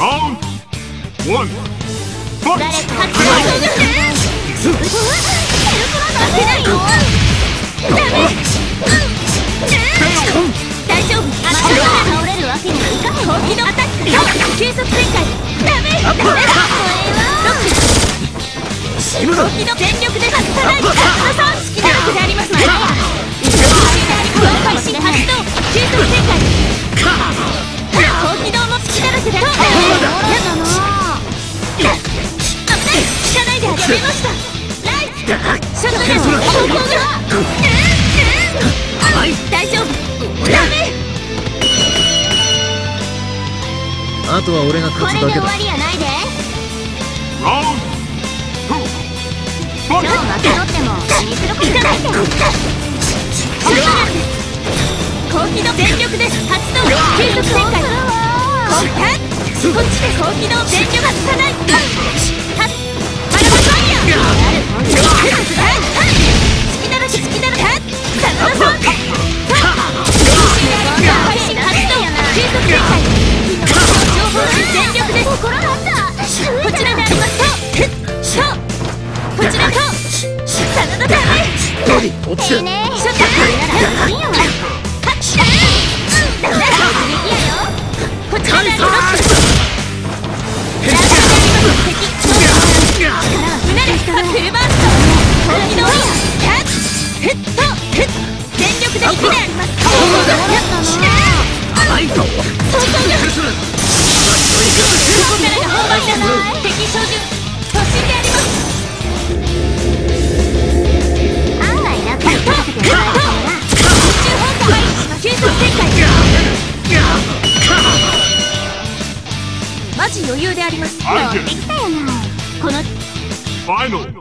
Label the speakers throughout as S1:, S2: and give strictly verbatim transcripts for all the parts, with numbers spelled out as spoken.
S1: Round one. Fight!
S2: 誰か勝つの大丈夫。まだ倒れるわけにはいかへん。本気のアタック。急速展開。ダメダメだ。本気の全力で外さない。好きなわけでありますね。開始発動。急速展開。本気のも好きだらけで。そうだな。危ない。引かないであげました。ライト。ショットガン。大丈夫。ダメ。
S3: あとは俺が勝つだけだ。
S2: これで終わりやないで。
S1: Round two.
S2: 今日負け取っても気にすることないで。後期の全力です発動。継続展開。こっちで後期の全力がつかない。はっバラバファイヤー。好きだらけ好きだらけ。サナダソン配信発動。継続展開。情報全力です。心があった。こちらでありますとそうこちらとサナダダメ。いいね。ショットこれならいいよ。こちらであります。フルバースト本気のヘッドヘッ全力で好きであります。
S3: 甘いぞ。
S2: ここからが本番じゃない。敵照準突進であります。案外楽にさせてもらえるかな。宇宙砲火配置急速展開。マジ余裕であります。乗ってきたよな。この
S1: Final.
S2: もう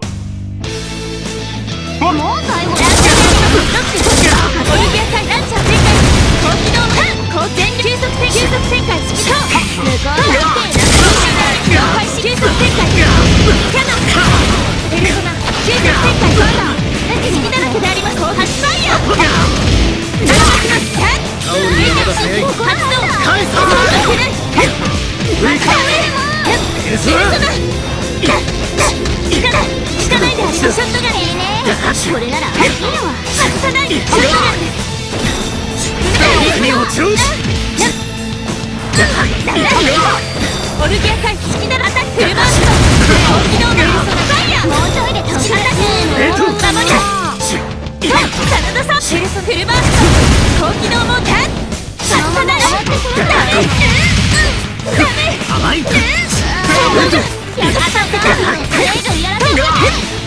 S2: 最後ランチャーであります。オリビア対ランチャー展開。高機動の高全力急速展急速展開好きそう。向こうが見てな開始急速展開。キャノンペルソナ急速展開。好きだらけであります。ハッシュファイヤー生ますますキャッ全力発動返すぞ。ペルソナ引かない引かないであります。ショットガンいいね。これならいいのは外さない。ショットガンです。
S3: 落ちろ。
S2: オルギア回避好きならアタックフルバースト高機動のペルソナファイヤー。もうちょいで飛び出せ。守りサナダさんペルソフルバースト高機動モーター外さない。ダメダメ
S3: 甘い。
S2: やった。これ以上やらせる。